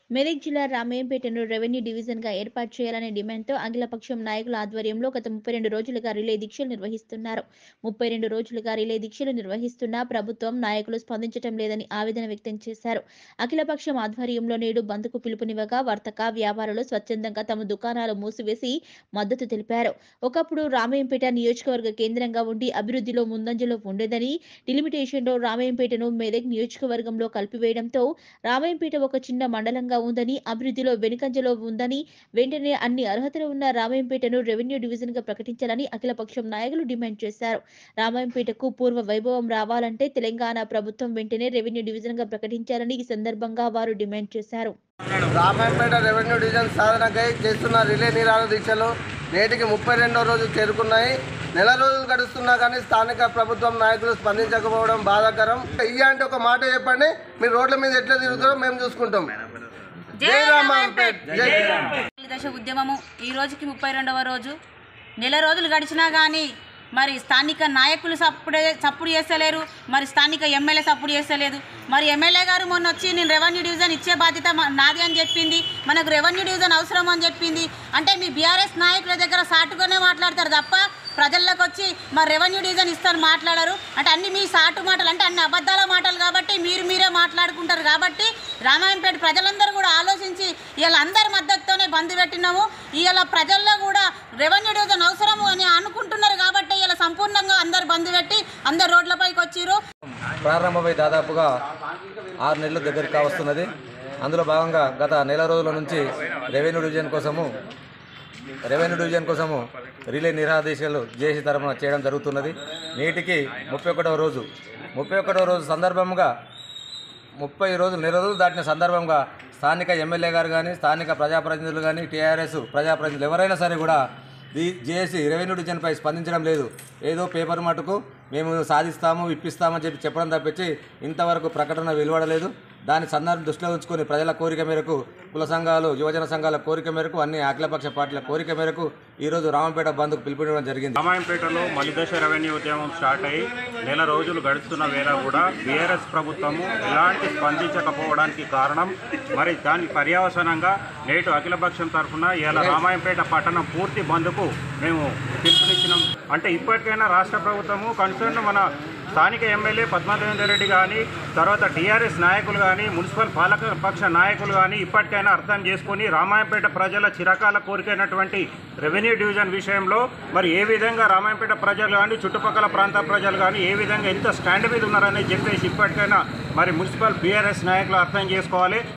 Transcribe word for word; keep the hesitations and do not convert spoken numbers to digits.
మెదక్ జిల్లా రామయ్యంపేటను రెవెన్యూ డివిజన్‌గా ఏర్పాటు చేయాలనే డిమాండ్‌తో అఖిలపక్షం నాయకుల ఆధ్వర్యంలో గత ముప్పై రెండు రోజులుగా రిలే దీక్షలు నిర్వహిస్తున్నారు. ముప్పై రెండు రోజులుగా రిలే దీక్షలు నిర్వహిస్తున్నా ప్రభుత్వం నాయకులు స్పందించటం లేదని ఆవేదన వ్యక్తం చేశారు. అఖిలపక్షం ఆధ్వర్యంలో నేడు బంద్‌కు పిలుపునివ్వగా వర్తక, వ్యాపారులు స్వచ్ఛందంగా తమ దుకాణాలు మూసివేసి మద్దతు తెలిపారు. ఒకప్పుడు రామయ్యంపేట నియోజకవర్గ కేంద్రంగా ఉండి అభివృద్ధిలో ముందంజలో ఉండేదని, డిలిమిటేషన్‌లో రామయ్యంపేటను మెదక్ నియోజకవర్గంలో కలిపివేయడంతో రామయ్యంపేట ఒక చిన్న మండలంగా ఉందని, అభివృద్ధిలో వెనుకంజలో ఉందని, వెంటనే అన్ని అర్హతలు ఉన్న రామయ్యంపేటను రెవెన్యూ డివిజన్‌గా ప్రకటించాలని అఖిలపక్షం నాయకులు డిమాండ్ చేశారు. రామయ్యంపేటకు పూర్వ వైభవం రావాలంటే తెలంగాణ ప్రభుత్వం వెంటనే రెవెన్యూ డివిజన్‌గా ప్రకటించాలని ఈ సందర్భంగా వారు డిమాండ్ చేశారు. రామయ్యంపేట రెవెన్యూ డివిజన్ సాధనకై చేస్తున్న రిలే నిరాహార దీక్షలు నేటికి ముప్పై రెండో రోజు చేరుకున్నాయి. నెల రోజులు గడుస్తున్నా కానీ స్థానిక ప్రభుత్వం నాయకులు స్పందించకపోవడం బాధాకరం. ఇయ్య అంటే ఒక మాట చెప్పండి, మీరు రోడ్ల మీద ఎట్లా తిరుగుతారో మేము చూసుకుంటాం. జై రామయ్యంపేట, జై దశ ఉద్యమము ఈ రోజుకి ముప్పై రెండవ రోజు. నెల రోజులు గడిచినా కానీ మరి స్థానిక నాయకులు సప్పుడు సప్పుడు చేస్తలేరు, మరి స్థానిక ఎమ్మెల్యే సప్పుడు చేస్తలేదు. మరి ఎమ్మెల్యే గారు మొన్న వచ్చి నేను రెవెన్యూ డివిజన్ ఇచ్చే బాధ్యత నాది అని చెప్పింది, మనకు రెవెన్యూ డివిజన్ అవసరం అని చెప్పింది. అంటే మీ బీఆర్ఎస్ నాయకుల దగ్గర సాటుగానే మాట్లాడతారు తప్ప ప్రజల్లోకి వచ్చి మరి రెవెన్యూ డివిజన్ ఇస్తాను మాట్లాడారు. అంటే అన్ని మీ సాటు మాటలు, అంటే అన్ని అబద్ధాల మాటలు కాబట్టి మీరు మీరే మాట్లాడుకుంటారు. కాబట్టి రామాయంపేట ప్రజలందరూ కూడా ఆలోచించి ఇవాళ అందరి మద్దతుతోనే బంద్ పెట్టినాము. ఇవాళ ప్రజల్లో కూడా రెవెన్యూ డివిజన్ అవసరము అని అనుకుంటున్నారు కాబట్టి ఇలా సంపూర్ణంగా అందరు బంద్ పెట్టి అందరు రోడ్లపైకి వచ్చిర్రు. ప్రారంభమై దాదాపుగా ఆరు నెలల దగ్గరికి వస్తున్నది. అందులో భాగంగా గత నెల రోజుల నుంచి రెవెన్యూ డివిజన్ కోసము రెవెన్యూ డివిజన్ కోసము రిలే నిరాదేశాలు జేసీ తరఫున చేయడం జరుగుతున్నది. నేటికి ముప్పై ఒకటవ రోజు ముప్పై ఒకటవ రోజు సందర్భంగా ముప్పై రోజులు నెల రోజులు దాటిన సందర్భంగా స్థానిక ఎమ్మెల్యే గారు కానీ స్థానిక ప్రజాప్రతినిధులు కానీ టీఆర్ఎస్ ప్రజాప్రతినిధులు ఎవరైనా సరే కూడా ఈ జేఏసీ రెవెన్యూ డివిజన్పై స్పందించడం లేదు. ఏదో పేపర్ మటుకు మేము సాధిస్తాము ఇప్పిస్తామని చెప్పి చెప్పడం తప్పించి ఇంతవరకు ప్రకటన వెలువడలేదు. దాని సందర్భం దృష్టిలో ఉంచుకొని ప్రజల కోరిక మేరకు, కుల సంఘాలు, యువజన సంఘాల కోరిక మేరకు, అన్ని అఖిలపక్ష పార్టీల కోరిక మేరకు ఈరోజు రామపేట బంద్కు పిలుపునివ్వడం జరిగింది. రామాయంపేటలో మలిదశ రెవెన్యూ ఉద్యమం స్టార్ట్ అయ్యి నెల రోజులు గడుస్తున్న వేళ కూడా బీఆర్ఎస్ ప్రభుత్వము ఎలాంటి స్పందించకపోవడానికి కారణం, మరి దాని పర్యవసానంగా నేటు అఖిలపక్షం తరఫున ఇలా రామాయంపేట పట్టణం పూర్తి బంద్కు మేము పిలుపునిచ్చినాం. అంటే ఇప్పటికైనా రాష్ట్ర ప్రభుత్వము కన్సర్న్ మన స్థానిక ఎమ్మెల్యే పద్మాదేవేందర్ రెడ్డి కానీ, తర్వాత టీఆర్ఎస్ నాయకులు కానీ, మున్సిపల్ పాలక పక్ష నాయకులు కానీ ఇప్పటికైనా అర్థం చేసుకొని రామాయంపేట ప్రజల చిరకాల కోరికైనటువంటి రెవెన్యూ డివిజన్ విషయంలో మరి ఏ విధంగా రామాయంపేట ప్రజలు కానీ చుట్టుపక్కల ప్రాంత ప్రజలు కానీ ఏ విధంగా ఎంత స్టాండ్ మీద ఉన్నారని చెప్పేసి ఇప్పటికైనా మరి మున్సిపల్ బీఆర్ఎస్ నాయకులు అర్థం చేసుకోవాలి.